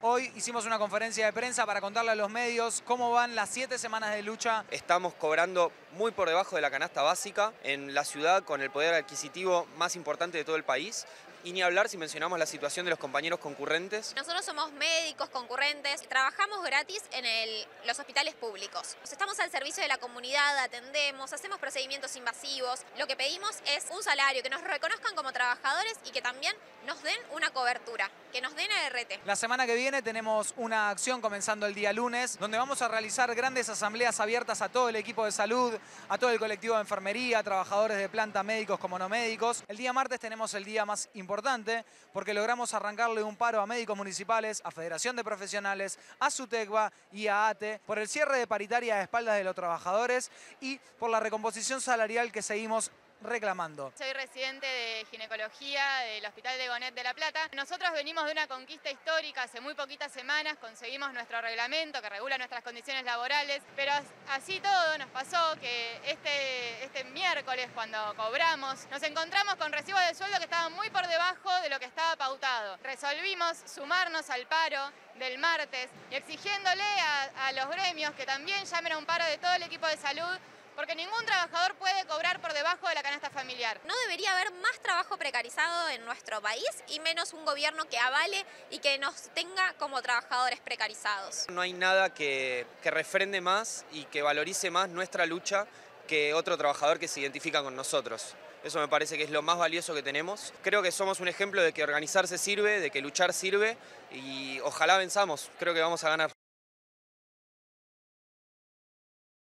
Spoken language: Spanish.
Hoy hicimos una conferencia de prensa para contarle a los medios cómo van las 7 semanas de lucha. Estamos cobrando muy por debajo de la canasta básica en la ciudad con el poder adquisitivo más importante de todo el país. Y ni hablar si mencionamos la situación de los compañeros concurrentes. Nosotros somos médicos concurrentes, trabajamos gratis en los hospitales públicos. Estamos al servicio de la comunidad, atendemos, hacemos procedimientos invasivos. Lo que pedimos es un salario, que nos reconozcan como trabajadores y que también nos den una cobertura, que nos den ART. La semana que viene tenemos una acción comenzando el día lunes, donde vamos a realizar grandes asambleas abiertas a todo el equipo de salud, a todo el colectivo de enfermería, trabajadores de planta, médicos como no médicos. El día martes tenemos el día más importante porque logramos arrancarle un paro a médicos municipales, a Federación de Profesionales, a SUTECBA y a ATE por el cierre de paritaria a espaldas de los trabajadores y por la recomposición salarial que seguimos reclamando. Soy residente de ginecología del Hospital de Gonet de La Plata. Nosotros venimos de una conquista histórica, hace muy poquitas semanas conseguimos nuestro reglamento que regula nuestras condiciones laborales, pero así todo nos pasó que este miércoles cuando cobramos nos encontramos con recibos de sueldo que estaban muy por debajo de lo que estaba pautado. Resolvimos sumarnos al paro del martes y exigiéndole a los gremios que también llamen a un paro de todo el equipo de salud, porque ningún trabajador puede cobrar por debajo de la canasta familiar. No debería haber más trabajo precarizado en nuestro país y menos un gobierno que avale y que nos tenga como trabajadores precarizados. No hay nada que refrende más y que valorice más nuestra lucha que otro trabajador que se identifica con nosotros. Eso me parece que es lo más valioso que tenemos. Creo que somos un ejemplo de que organizarse sirve, de que luchar sirve y ojalá venzamos. Creo que vamos a ganar.